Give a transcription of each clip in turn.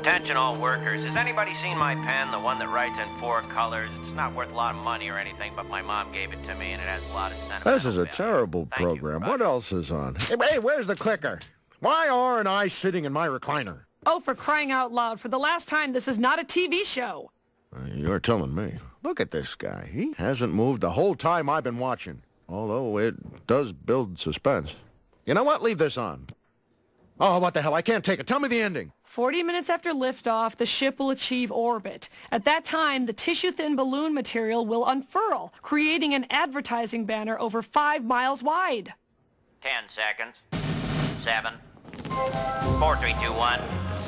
Attention all workers. Has anybody seen my pen, the one that writes in 4 colors? It's not worth a lot of money or anything, but my mom gave it to me, and it has a lot of sentimental This is a value. terrible program. What else is on? Hey, where's the clicker? Why aren't I sitting in my recliner? Oh, for crying out loud. For the last time, this is not a TV show. You're telling me. Look at this guy. He hasn't moved the whole time I've been watching. Although it does build suspense. You know what? Leave this on. Oh, what the hell? I can't take it. Tell me the ending. 40 minutes after liftoff, the ship will achieve orbit. At that time, the tissue-thin balloon material will unfurl, creating an advertising banner over 5 miles wide. 10 seconds. 7. 4, 3, 2, 1.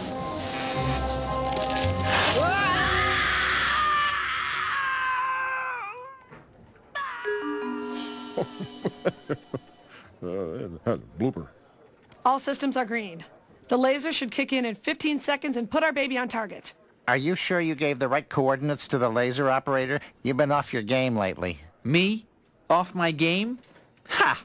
Blooper. All systems are green. The laser should kick in 15 seconds and put our baby on target. Are you sure you gave the right coordinates to the laser operator? You've been off your game lately. Me? Off my game? Ha!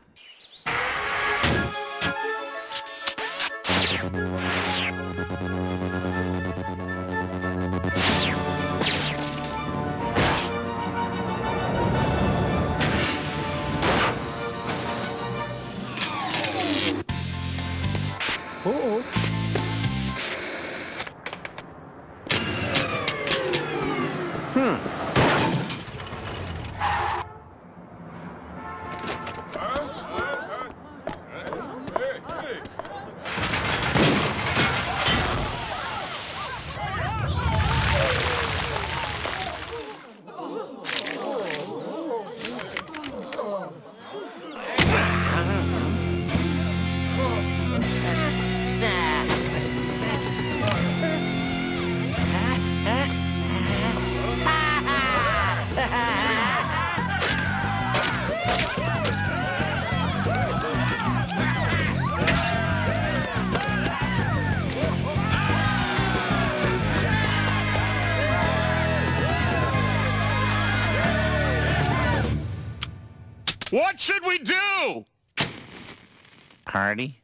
What should we do? Party?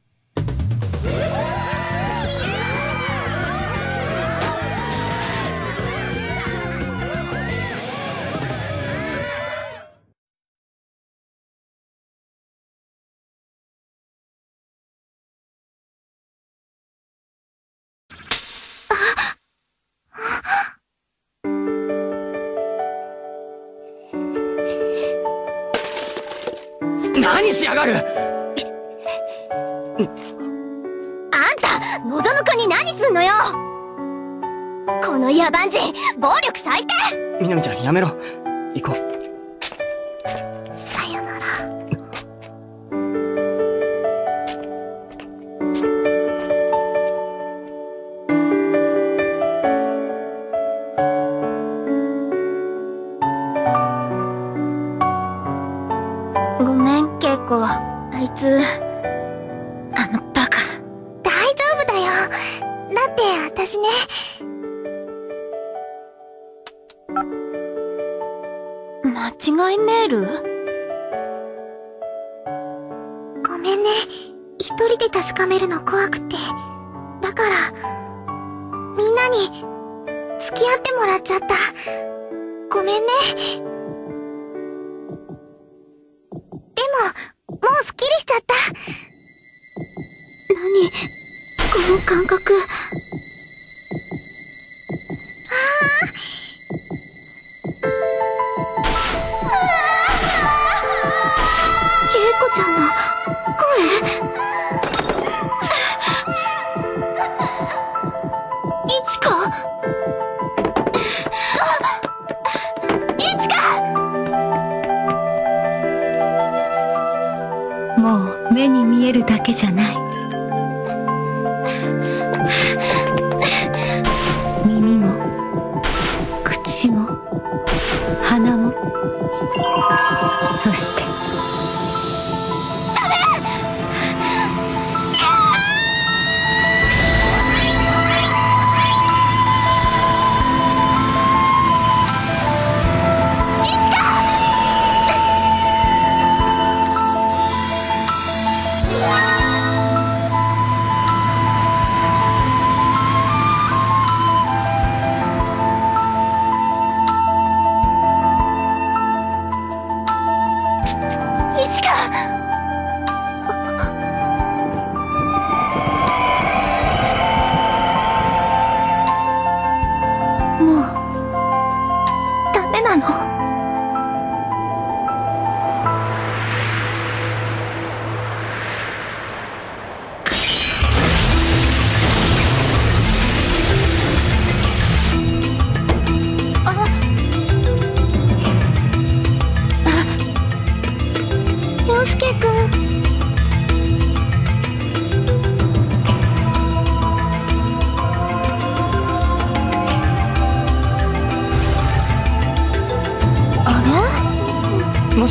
何しやがる！ あんた、のぞむくんに何すんのよ！この野蛮人、暴力最低！ みなみちゃん、やめろ。行こう。 さよなら。ごめん、ケイコ。あいつ、あのバカ。大丈夫だよ。だって私ね。間違いメール？ごめんね。一人で確かめるの怖くて。だから、みんなに付き合ってもらっちゃった。ごめんね。でも、もうすっきりしちゃった。何？この感覚。ケイコちゃんの声？イチカ？イチカ！ もう目に見えるだけじゃない。耳も口も鼻も、そしてイチカ！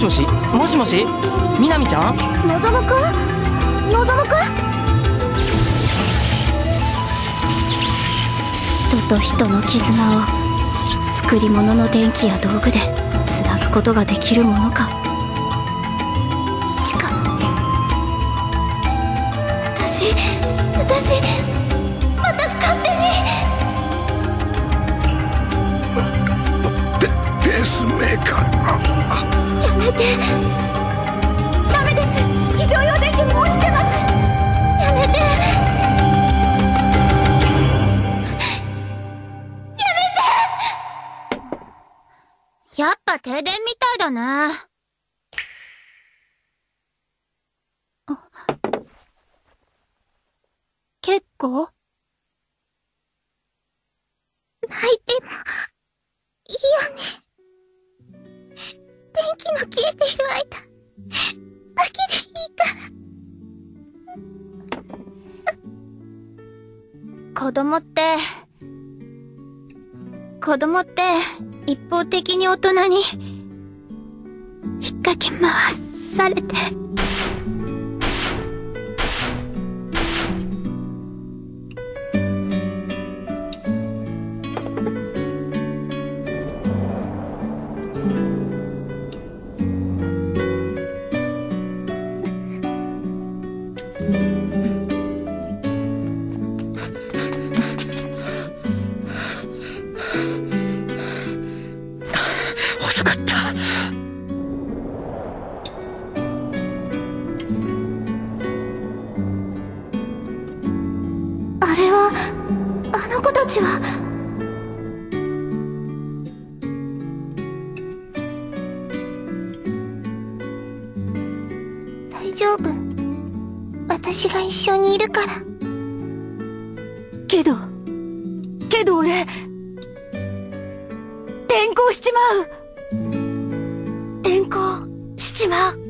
しもしもしもし、みなみちゃん。 のぞむくん、のぞむくん。人と人の絆を作り物の電気や道具でつなぐことができるものか。しかも私また勝手にペースメーカー。 やめて。ダメです。非常用電源も落ちてます。やめて。やっぱ停電みたいだね。結構泣いてもいいよね。電気の消えている間だけでいいから。子供って一方的に大人に引っかき回されて。 遅かった。 あれは、あの子たちは。大丈夫。私が一緒にいるから。けど俺、転校しちまう。転校しちまう。